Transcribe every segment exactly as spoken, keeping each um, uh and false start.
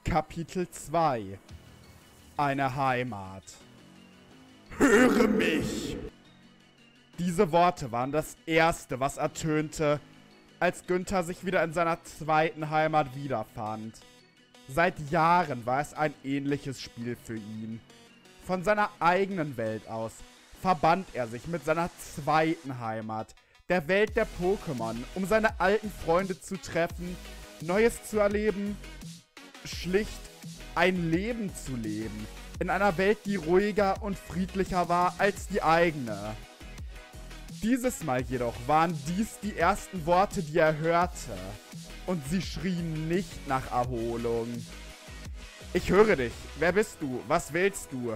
Kapitel zwei. Eine Heimat. Höre mich! Diese Worte waren das Erste, was ertönte, als Günther sich wieder in seiner zweiten Heimat wiederfand. Seit Jahren war es ein ähnliches Spiel für ihn. Von seiner eigenen Welt aus verband er sich mit seiner zweiten Heimat, der Welt der Pokémon, um seine alten Freunde zu treffen, Neues zu erleben, schlicht ein Leben zu leben, in einer Welt, die ruhiger und friedlicher war als die eigene. Dieses Mal jedoch waren dies die ersten Worte, die er hörte, und sie schrien nicht nach Erholung. Ich höre dich. Wer bist du? Was willst du?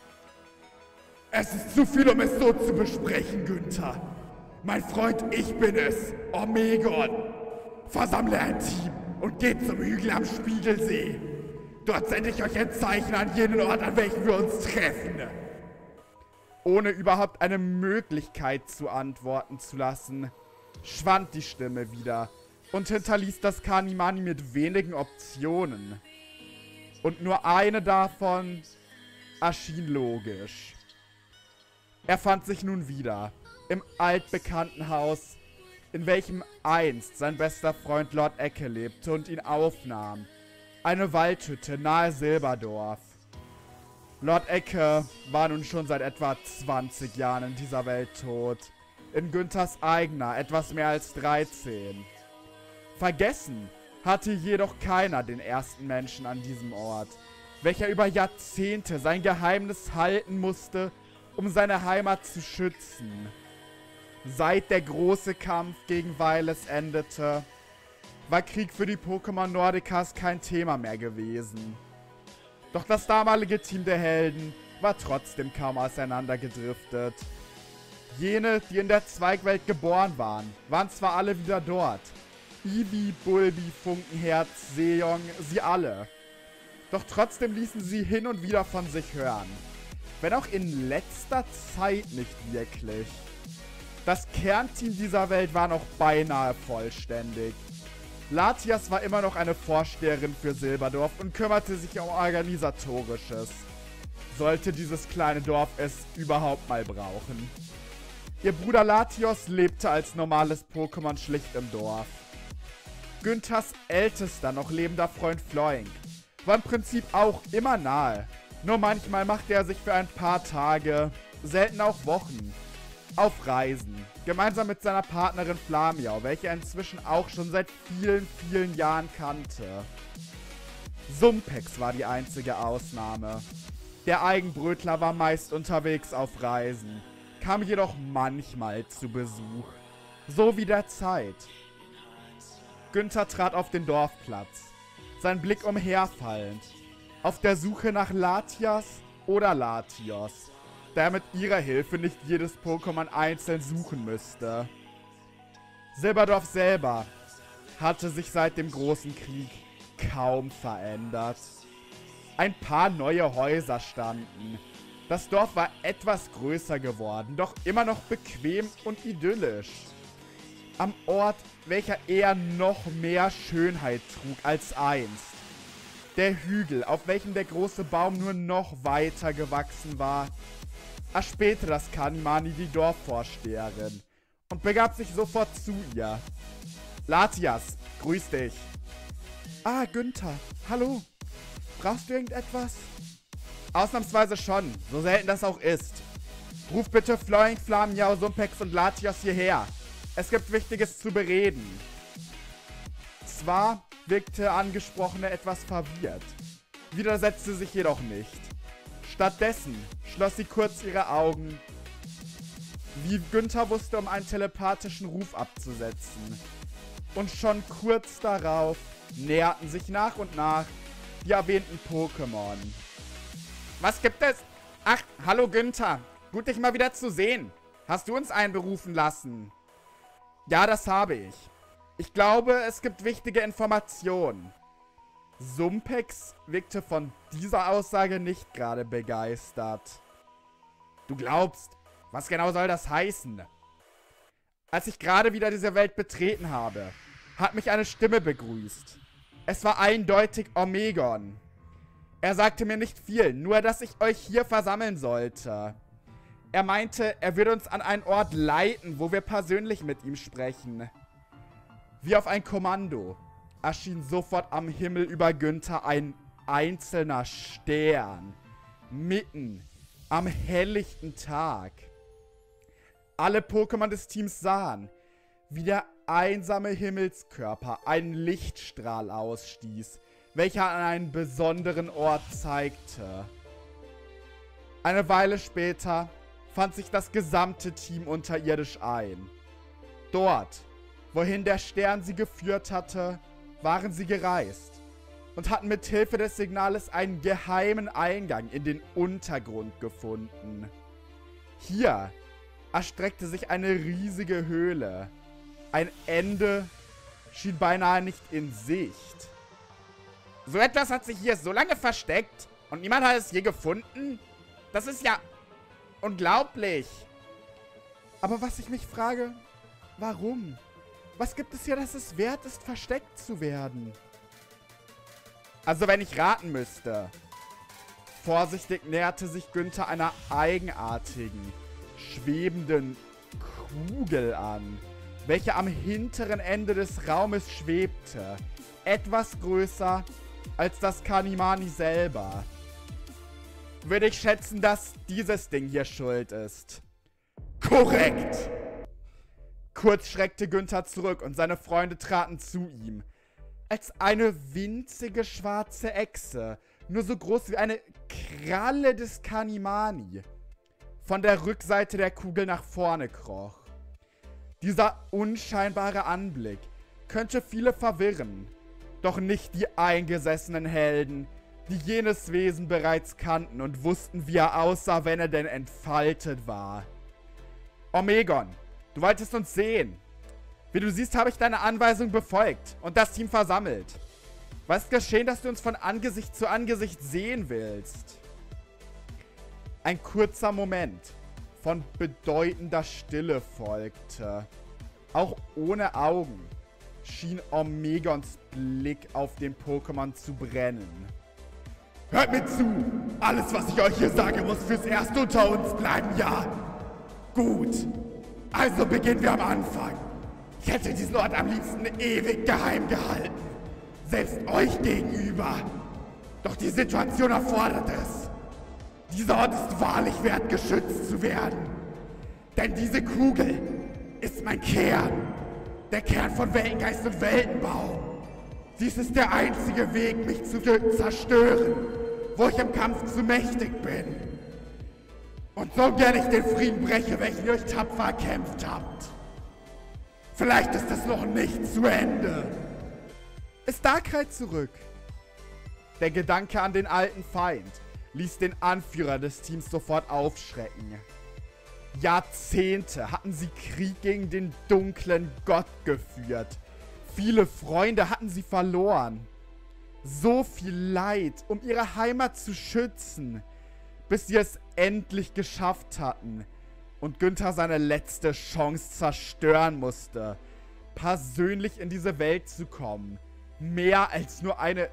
Es ist zu viel, um es so zu besprechen, Günther. Mein Freund, ich bin es, Omegon. Versammle ein Team und geht zum Hügel am Spiegelsee. Dort sende ich euch ein Zeichen an jenen Ort, an welchem wir uns treffen. Ohne überhaupt eine Möglichkeit zu antworten zu lassen, schwand die Stimme wieder und hinterließ das Kanimani mit wenigen Optionen. Und nur eine davon erschien logisch. Er fand sich nun wieder im altbekannten Haus, in welchem einst sein bester Freund Lord Ecke lebte und ihn aufnahm. Eine Waldhütte nahe Silberdorf. Lord Ecke war nun schon seit etwa zwanzig Jahren in dieser Welt tot. In Günthers eigener etwas mehr als dreizehn. Vergessen hatte jedoch keiner den ersten Menschen an diesem Ort, welcher über Jahrzehnte sein Geheimnis halten musste, um seine Heimat zu schützen. Seit der große Kampf gegen Weiles endete, war Krieg für die Pokémon Nordicas kein Thema mehr gewesen. Doch das damalige Team der Helden war trotzdem kaum auseinandergedriftet. Jene, die in der Zweigwelt geboren waren, waren zwar alle wieder dort. Eevee, Bulbi, Funkenherz, Seong, sie alle. Doch trotzdem ließen sie hin und wieder von sich hören. Wenn auch in letzter Zeit nicht wirklich. Das Kernteam dieser Welt war noch beinahe vollständig. Latias war immer noch eine Vorsteherin für Silberdorf und kümmerte sich um Organisatorisches. Sollte dieses kleine Dorf es überhaupt mal brauchen. Ihr Bruder Latios lebte als normales Pokémon schlicht im Dorf. Günthers ältester noch lebender Freund Floink war im Prinzip auch immer nahe. Nur manchmal machte er sich für ein paar Tage, selten auch Wochen, auf Reisen. Gemeinsam mit seiner Partnerin Flamiau, welche er inzwischen auch schon seit vielen, vielen Jahren kannte. Sumpex war die einzige Ausnahme. Der Eigenbrötler war meist unterwegs auf Reisen, kam jedoch manchmal zu Besuch. So wie der Zeit. Günther trat auf den Dorfplatz, sein Blick umherfallend, auf der Suche nach Latias oder Latios, der mit ihrer Hilfe nicht jedes Pokémon einzeln suchen müsste. Silberdorf selber hatte sich seit dem großen Krieg kaum verändert. Ein paar neue Häuser standen. Das Dorf war etwas größer geworden, doch immer noch bequem und idyllisch. Am Ort, welcher eher noch mehr Schönheit trug als einst. Der Hügel, auf welchem der große Baum nur noch weiter gewachsen war, erspähte das Kanimani die Dorfvorsteherin und begab sich sofort zu ihr. Latias, grüß dich. Ah, Günther, hallo. Brauchst du irgendetwas? Ausnahmsweise schon, so selten das auch ist. Ruf bitte Floink, Flamiau, Sumpex und Latios hierher. Es gibt Wichtiges zu bereden. Zwar wirkte Angesprochene etwas verwirrt, widersetzte sich jedoch nicht. Stattdessen schloss sie kurz ihre Augen, wie Günther wusste, um einen telepathischen Ruf abzusetzen. Und schon kurz darauf näherten sich nach und nach die erwähnten Pokémon. Was gibt es? Ach, hallo Günther. Gut, dich mal wieder zu sehen. Hast du uns einberufen lassen? Ja, das habe ich. Ich glaube, es gibt wichtige Informationen. Sumpex wirkte von dieser Aussage nicht gerade begeistert. Du glaubst, was genau soll das heißen? Als ich gerade wieder diese Welt betreten habe, hat mich eine Stimme begrüßt. Es war eindeutig Omegon. Er sagte mir nicht viel, nur dass ich euch hier versammeln sollte. Er meinte, er würde uns an einen Ort leiten, wo wir persönlich mit ihm sprechen. Wie auf ein Kommando erschien sofort am Himmel über Günther ein einzelner Stern, mitten am helllichten Tag. Alle Pokémon des Teams sahen, wie der einsame Himmelskörper einen Lichtstrahl ausstieß, welcher an einen besonderen Ort zeigte. Eine Weile später fand sich das gesamte Team unterirdisch ein. Dort, wohin der Stern sie geführt hatte, waren sie gereist und hatten mit Hilfe des Signales einen geheimen Eingang in den Untergrund gefunden. Hier erstreckte sich eine riesige Höhle. Ein Ende schien beinahe nicht in Sicht. So etwas hat sich hier so lange versteckt und niemand hat es je gefunden? Das ist ja unglaublich. Aber was ich mich frage, warum? Was gibt es hier, dass es wert ist, versteckt zu werden? Also wenn ich raten müsste. Vorsichtig näherte sich Günther einer eigenartigen, schwebenden Kugel an, welche am hinteren Ende des Raumes schwebte. Etwas größer als das Kanimani selber. Würde ich schätzen, dass dieses Ding hier schuld ist. Korrekt! Kurz schreckte Günther zurück und seine Freunde traten zu ihm. Als eine winzige schwarze Echse, nur so groß wie eine Kralle des Kanimani, von der Rückseite der Kugel nach vorne kroch. Dieser unscheinbare Anblick könnte viele verwirren, doch nicht die eingesessenen Helden, die jenes Wesen bereits kannten und wussten, wie er aussah, wenn er denn entfaltet war. Omegon, du wolltest uns sehen. Wie du siehst, habe ich deine Anweisung befolgt und das Team versammelt. Was ist geschehen, dass du uns von Angesicht zu Angesicht sehen willst? Ein kurzer Moment von bedeutender Stille folgte. Auch ohne Augen schien Omegons Blick auf den Pokémon zu brennen. Hört mir zu! Alles, was ich euch hier sage, muss fürs Erste unter uns bleiben, ja? Gut. Also beginnen wir am Anfang. Ich hätte diesen Ort am liebsten ewig geheim gehalten. Selbst euch gegenüber. Doch die Situation erfordert es. Dieser Ort ist wahrlich wert, geschützt zu werden. Denn diese Kugel ist mein Kern. Der Kern von Weltengeist und Weltenbaum. Dies ist der einzige Weg, mich zu zerstören, wo ich im Kampf zu mächtig bin. Und so gern ich den Frieden breche, welchen ihr euch tapfer erkämpft habt. Vielleicht ist es noch nicht zu Ende. Ist Darkrai zurück? Der Gedanke an den alten Feind ließ den Anführer des Teams sofort aufschrecken. Jahrzehnte hatten sie Krieg gegen den dunklen Gott geführt. Viele Freunde hatten sie verloren. So viel Leid, um ihre Heimat zu schützen, bis sie es endlich geschafft hatten und Günther seine letzte Chance zerstören musste, persönlich in diese Welt zu kommen. Mehr als nur eine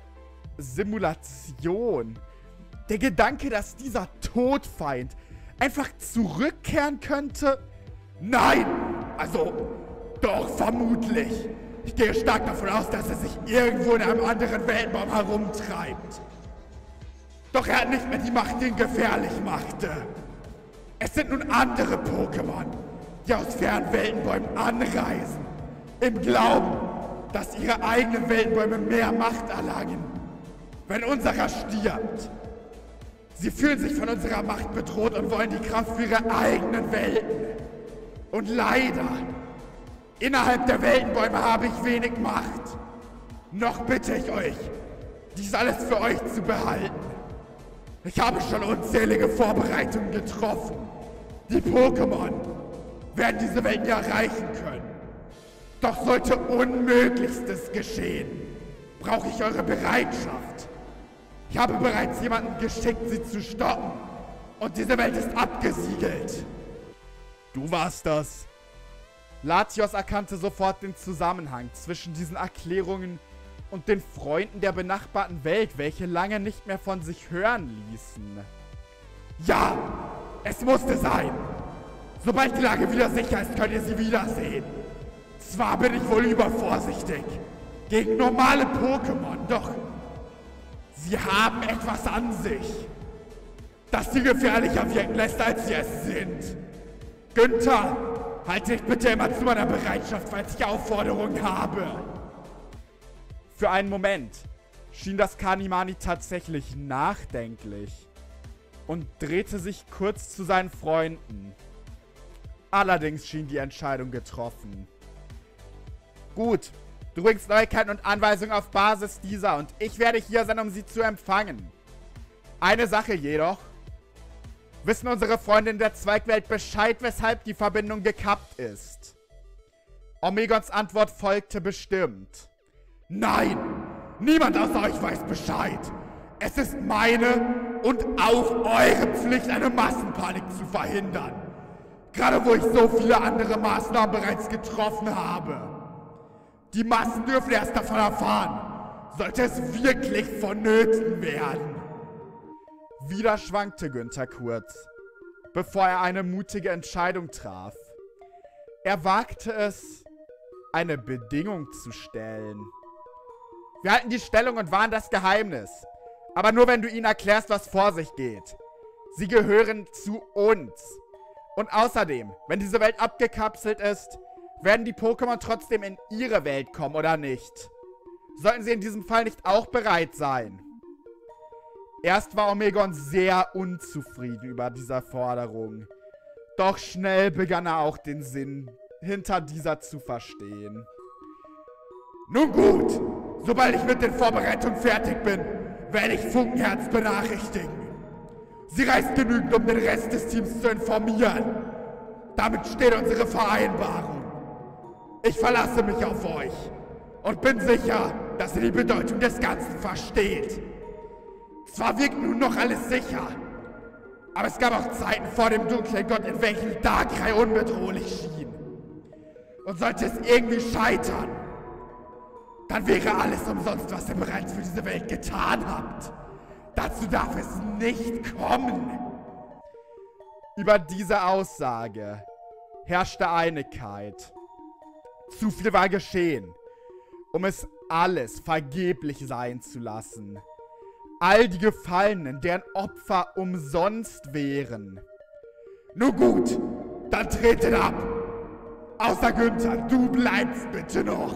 Simulation. Der Gedanke, dass dieser Todfeind einfach zurückkehren könnte? Nein! Also, doch vermutlich. Ich gehe stark davon aus, dass er sich irgendwo in einem anderen Weltenbaum herumtreibt. Doch er hat nicht mehr die Macht, die ihn gefährlich machte. Es sind nun andere Pokémon, die aus fernen Weltenbäumen anreisen, im Glauben, dass ihre eigenen Weltenbäume mehr Macht erlangen, wenn unserer stirbt. Sie fühlen sich von unserer Macht bedroht und wollen die Kraft für ihre eigenen Welten. Und leider, innerhalb der Weltenbäume habe ich wenig Macht. Noch bitte ich euch, dies alles für euch zu behalten. Ich habe schon unzählige Vorbereitungen getroffen. Die Pokémon werden diese Welt ja erreichen können. Doch sollte Unmöglichstes geschehen, brauche ich eure Bereitschaft. Ich habe bereits jemanden geschickt, sie zu stoppen. Und diese Welt ist abgesiegelt. Du warst das. Latios erkannte sofort den Zusammenhang zwischen diesen Erklärungen und den Freunden der benachbarten Welt, welche lange nicht mehr von sich hören ließen. Ja, es musste sein. Sobald die Lage wieder sicher ist, könnt ihr sie wiedersehen. Zwar bin ich wohl übervorsichtig gegen normale Pokémon, doch sie haben etwas an sich, das sie gefährlicher wirken lässt, als sie es sind. Günther, halte dich bitte immer zu meiner Bereitschaft, falls ich Aufforderungen habe. Für einen Moment schien das Kanimani tatsächlich nachdenklich und drehte sich kurz zu seinen Freunden. Allerdings schien die Entscheidung getroffen. Gut, du bringst Neuigkeiten und Anweisungen auf Basis dieser und ich werde hier sein, um sie zu empfangen. Eine Sache jedoch. Wissen unsere Freunde in der Zweigwelt Bescheid, weshalb die Verbindung gekappt ist? Omegons Antwort folgte bestimmt. Nein, niemand außer euch weiß Bescheid. Es ist meine und auch eure Pflicht, eine Massenpanik zu verhindern. Gerade wo ich so viele andere Maßnahmen bereits getroffen habe. Die Massen dürfen erst davon erfahren, sollte es wirklich vonnöten werden. Wieder schwankte Günther kurz, bevor er eine mutige Entscheidung traf. Er wagte es, eine Bedingung zu stellen. Wir halten die Stellung und wahren das Geheimnis. Aber nur, wenn du ihnen erklärst, was vor sich geht. Sie gehören zu uns. Und außerdem, wenn diese Welt abgekapselt ist, werden die Pokémon trotzdem in ihre Welt kommen, oder nicht? Sollten sie in diesem Fall nicht auch bereit sein? Erst war Omegon sehr unzufrieden über diese Forderung. Doch schnell begann er auch den Sinn hinter dieser zu verstehen. Nun gut, sobald ich mit den Vorbereitungen fertig bin, werde ich Funkenherz benachrichtigen. Sie reist genügend, um den Rest des Teams zu informieren. Damit steht unsere Vereinbarung. Ich verlasse mich auf euch und bin sicher, dass ihr die Bedeutung des Ganzen versteht. Zwar wirkt nun noch alles sicher, aber es gab auch Zeiten vor dem dunklen Gott, in welchen Darkrai unbedrohlich schien. Und sollte es irgendwie scheitern, dann wäre alles umsonst, was ihr bereits für diese Welt getan habt. Dazu darf es nicht kommen. Über diese Aussage herrschte Einigkeit. Zu viel war geschehen, um es alles vergeblich sein zu lassen. All die Gefallenen, deren Opfer umsonst wären. Nun gut, dann tretet ab. Außer Günther, du bleibst bitte noch.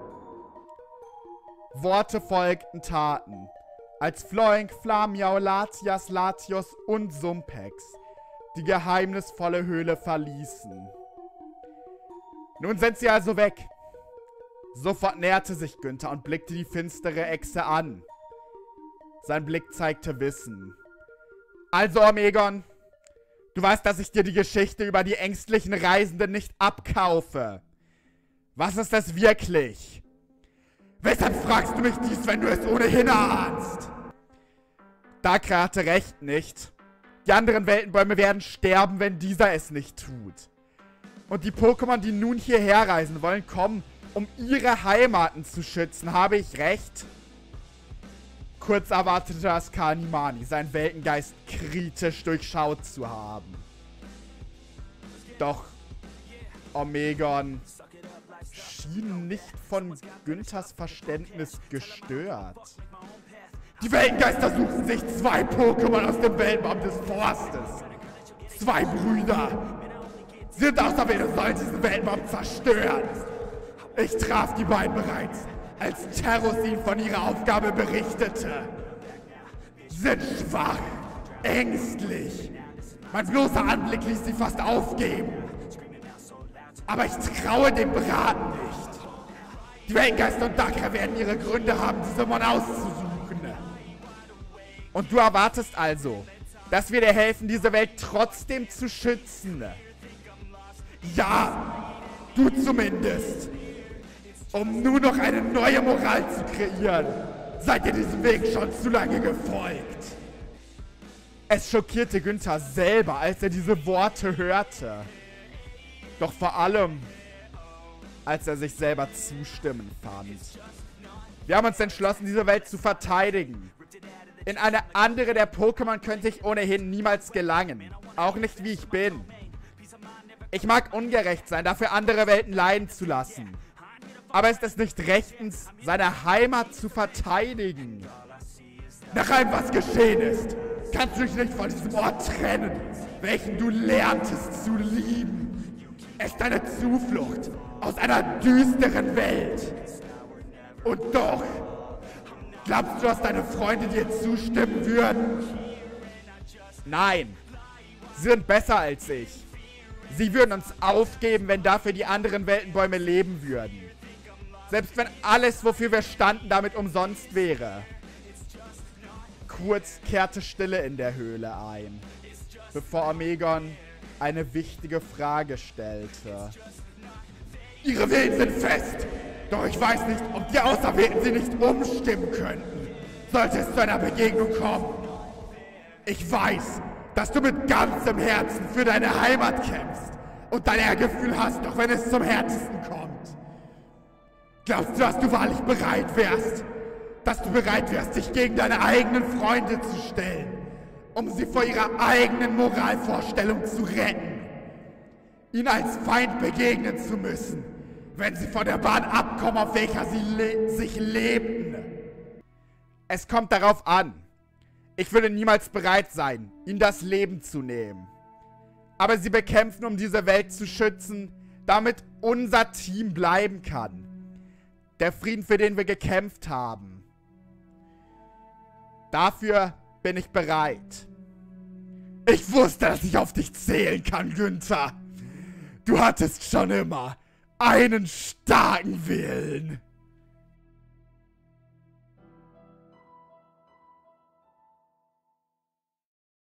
Worte folgten Taten, als Floink, Flamiau, Latias, Latios und Sumpex die geheimnisvolle Höhle verließen. Nun sind sie also weg. Sofort näherte sich Günther und blickte die finstere Echse an. Sein Blick zeigte Wissen. Also, Omegon, du weißt, dass ich dir die Geschichte über die ängstlichen Reisenden nicht abkaufe. Was ist es wirklich? Weshalb fragst du mich dies, wenn du es ohnehin erahnst? Darkrai hatte recht, nicht? Die anderen Weltenbäume werden sterben, wenn dieser es nicht tut. Und die Pokémon, die nun hierher reisen wollen, kommen, um ihre Heimaten zu schützen. Habe ich recht? Kurz erwartete das Kanimani, seinen Weltengeist kritisch durchschaut zu haben. Doch Omegon schien nicht von Günthers Verständnis gestört. Die Weltengeister suchen sich zwei Pokémon aus dem Weltenbaum des Forstes. Zwei Brüder. Sie sind auserwählt und sollen diesen Weltenbaum zerstören. Ich traf die beiden bereits, als Terrus ihnen von ihrer Aufgabe berichtete. Sie sind schwach, ängstlich. Mein bloßer Anblick ließ sie fast aufgeben. Aber ich traue dem Braten nicht. Die Weltengeister und Darkrai werden ihre Gründe haben, diese Mon auszusuchen. Und du erwartest also, dass wir dir helfen, diese Welt trotzdem zu schützen? Ja, du zumindest. Um nur noch eine neue Moral zu kreieren, seid ihr diesem Weg schon zu lange gefolgt. Es schockierte Günther selber, als er diese Worte hörte. Doch vor allem, als er sich selber zustimmen fand. Wir haben uns entschlossen, diese Welt zu verteidigen. In eine andere der Pokémon könnte ich ohnehin niemals gelangen. Auch nicht, wie ich bin. Ich mag ungerecht sein, dafür andere Welten leiden zu lassen. Aber ist es nicht rechtens, seine Heimat zu verteidigen? Nach allem, was geschehen ist, kannst du dich nicht von diesem Ort trennen, welchen du lerntest zu lieben. Es ist eine Zuflucht aus einer düsteren Welt. Und doch, glaubst du, dass deine Freunde dir zustimmen würden? Nein, sie sind besser als ich. Sie würden uns aufgeben, wenn dafür die anderen Weltenbäume leben würden. Selbst wenn alles, wofür wir standen, damit umsonst wäre. Kurz kehrte Stille in der Höhle ein, bevor Omegon eine wichtige Frage stellte. Ihre Willen sind fest, doch ich weiß nicht, ob die Auserwählten sie nicht umstimmen könnten, sollte es zu einer Begegnung kommen. Ich weiß, dass du mit ganzem Herzen für deine Heimat kämpfst und dein Ehrgefühl hast, doch wenn es zum Härtesten kommt. Glaubst du, dass du wahrlich bereit wärst? Dass du bereit wärst, dich gegen deine eigenen Freunde zu stellen, um sie vor ihrer eigenen Moralvorstellung zu retten? Ihnen als Feind begegnen zu müssen, wenn sie von der Bahn abkommen, auf welcher sie le sich lebten. Es kommt darauf an. Ich würde niemals bereit sein, ihnen das Leben zu nehmen. Aber sie bekämpfen, um diese Welt zu schützen, damit unser Team bleiben kann. Der Frieden, für den wir gekämpft haben. Dafür bin ich bereit. Ich wusste, dass ich auf dich zählen kann, Günther. Du hattest schon immer einen starken Willen.